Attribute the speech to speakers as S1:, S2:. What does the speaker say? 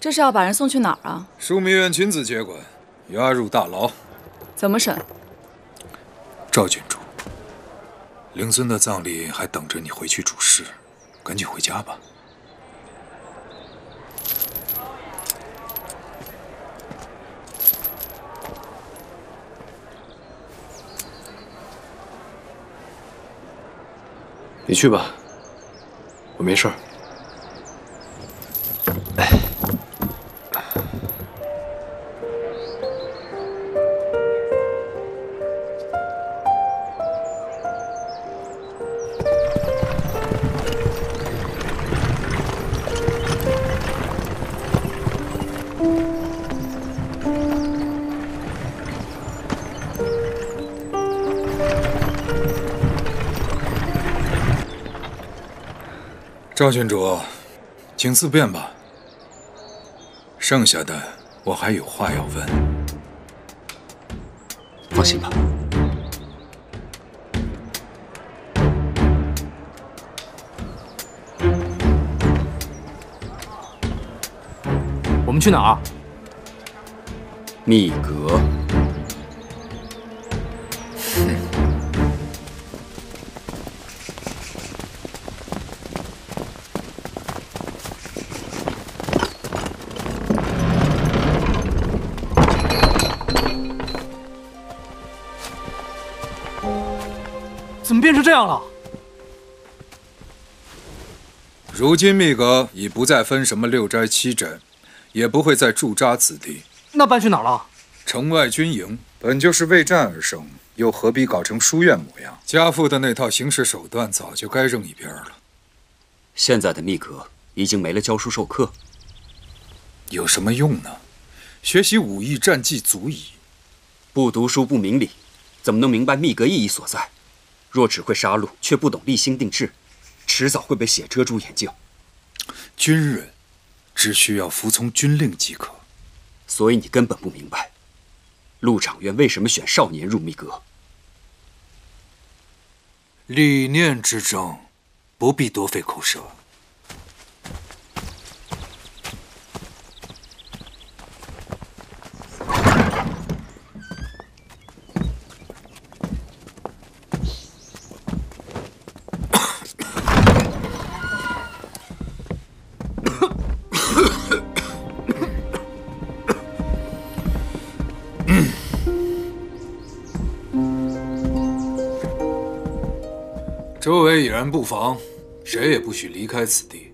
S1: 这是要把人送去哪儿啊？
S2: 枢密院亲自接管，押入大牢。
S1: 怎么审？
S2: 赵郡主，令孙的葬礼还等着你回去主事，赶紧回家吧。
S3: 你去吧，我没事儿。
S2: 赵郡主，请自便吧。剩下的我还有话要问。
S3: 放心吧。
S4: 我们去哪儿？
S3: 密阁。
S4: 怎么变成这样了？
S2: 如今密阁已不再分什么六斋七镇，也不会再驻扎此地。
S4: 那搬去哪儿了？
S2: 城外军营本就是为战而生，又何必搞成书院模样？家父的那套行事手段早就该扔一边了。
S3: 现在的密阁已经没了教书授课，
S2: 有什么用呢？学习武艺战技足矣。
S3: 不读书不明理，怎么能明白密阁意义所在？若只会杀戮，却不懂立心定志，迟早会被血遮住眼睛。
S2: 军人只需要服从军令即可。
S3: 所以你根本不明白，陆长院为什么选少年入密阁。
S2: 理念之争，不必多费口舌。周围已然布防，谁也不许离开此地。